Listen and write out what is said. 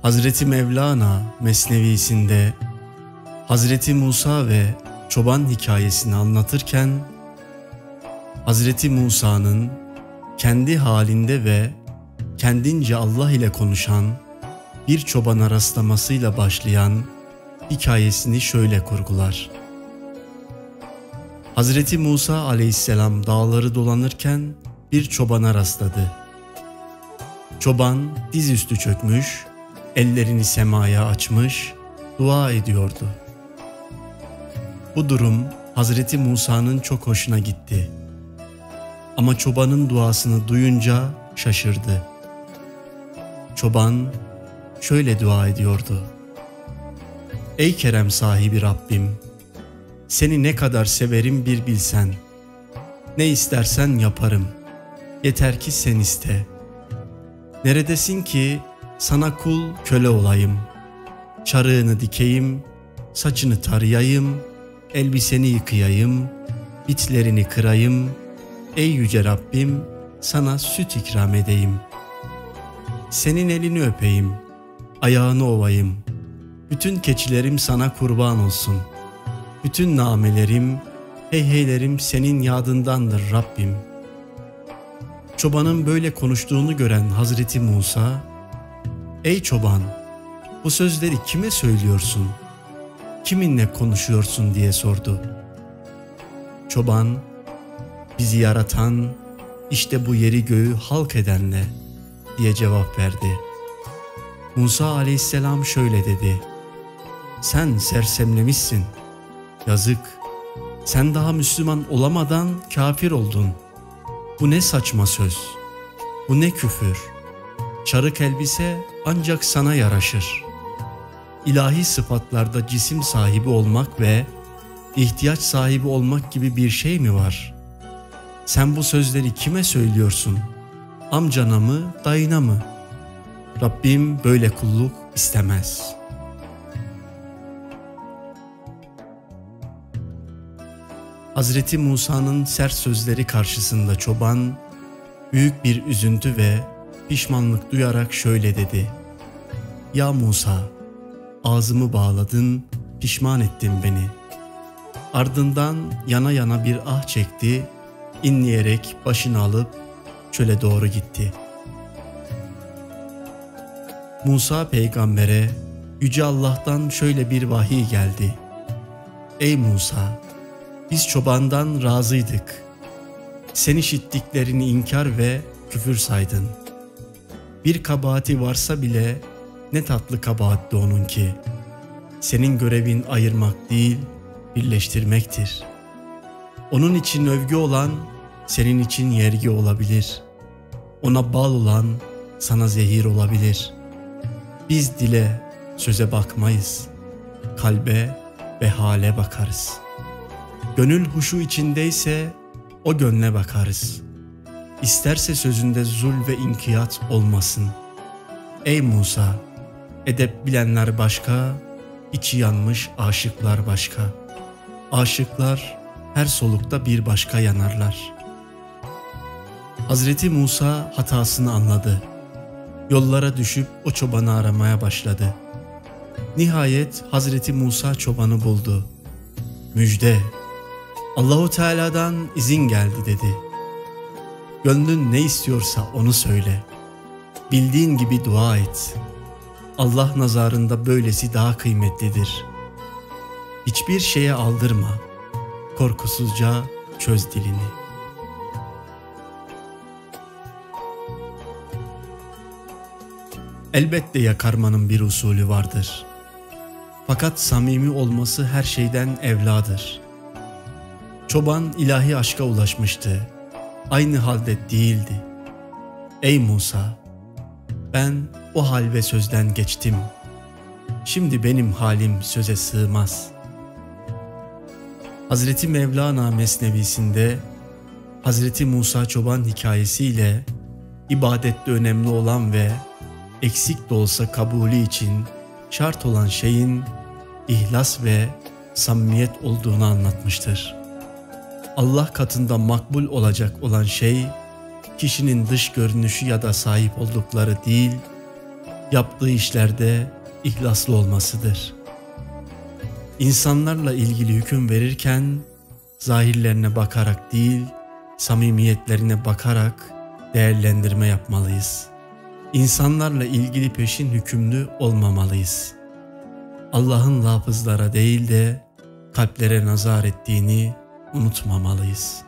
Hazreti Mevlana Mesnevisinde Hazreti Musa ve çoban hikayesini anlatırken Hazreti Musa'nın kendi halinde ve kendince Allah ile konuşan bir çobana rastlamasıyla başlayan hikayesini şöyle kurgular. Hazreti Musa aleyhisselam dağları dolanırken bir çobana rastladı. Çoban dizüstü çökmüş, ellerini semaya açmış, dua ediyordu. Bu durum Hazreti Musa'nın çok hoşuna gitti. Ama çobanın duasını duyunca şaşırdı. Çoban şöyle dua ediyordu. Ey kerem sahibi Rabbim, seni ne kadar severim bir bilsen. Ne istersen yaparım, yeter ki sen iste. Neredesin ki sana kul köle olayım. Çarığını dikeyim, saçını tarayayım, elbiseni yıkayayım, bitlerini kırayım. Ey yüce Rabbim, sana süt ikram edeyim. Senin elini öpeyim, ayağını ovayım. Bütün keçilerim sana kurban olsun. Bütün namelerim, heyheylerim senin yadındandır Rabbim. Çobanın böyle konuştuğunu gören Hazreti Musa, ey çoban, bu sözleri kime söylüyorsun? Kiminle konuşuyorsun diye sordu. Çoban, bizi yaratan, işte bu yeri göğü halk edenle diye cevap verdi. Musa aleyhisselam şöyle dedi. Sen sersemlemişsin. Yazık. Sen daha Müslüman olamadan kafir oldun. Bu ne saçma söz. Bu ne küfür. Çarık elbise ancak sana yaraşır. İlahi sıfatlarda cisim sahibi olmak ve ihtiyaç sahibi olmak gibi bir şey mi var? Sen bu sözleri kime söylüyorsun? Amcana mı, dayına mı? Rabbim böyle kulluk istemez. Hazreti Musa'nın sert sözleri karşısında çoban, büyük bir üzüntü ve pişmanlık duyarak şöyle dedi. Ya Musa, ağzımı bağladın, pişman ettin beni. Ardından yana yana bir ah çekti, inleyerek başını alıp çöle doğru gitti. Musa peygambere Yüce Allah'tan şöyle bir vahiy geldi. Ey Musa, biz çobandan razıydık. Sen işittiklerini inkar ve küfür saydın. Bir kabahati varsa bile ne tatlı kabahatti onunki. Senin görevin ayırmak değil, birleştirmektir. Onun için övgü olan senin için yergi olabilir. Ona bal olan sana zehir olabilir. Biz dile, söze bakmayız. Kalbe ve hale bakarız. Gönül huşu içindeyse o gönle bakarız. İsterse sözünde zul ve inkiyat olmasın. Ey Musa, edep bilenler başka, içi yanmış aşıklar başka. Aşıklar her solukta bir başka yanarlar. Hazreti Musa hatasını anladı. Yollara düşüp o çobanı aramaya başladı. Nihayet Hazreti Musa çobanı buldu. Müjde, Allahu Teala'dan izin geldi dedi. Gönlün ne istiyorsa onu söyle. Bildiğin gibi dua et. Allah nazarında böylesi daha kıymetlidir. Hiçbir şeye aldırma. Korkusuzca çöz dilini. Elbette yakarmanın bir usulü vardır. Fakat samimi olması her şeyden evladır. Çoban ilahi aşka ulaşmıştı. Aynı halde değildi. Ey Musa, ben o hal ve sözden geçtim. Şimdi benim halim söze sığmaz. Hazreti Mevlana Mesnevisinde Hazreti Musa çoban hikayesiyle ibadette önemli olan ve eksik de olsa kabulü için şart olan şeyin ihlas ve samimiyet olduğunu anlatmıştır. Allah katında makbul olacak olan şey, kişinin dış görünüşü ya da sahip oldukları değil, yaptığı işlerde ihlaslı olmasıdır. İnsanlarla ilgili hüküm verirken zahirlerine bakarak değil, samimiyetlerine bakarak değerlendirme yapmalıyız. İnsanlarla ilgili peşin hükümlü olmamalıyız. Allah'ın lafızlara değil de kalplere nazar ettiğini unutmamalıyız.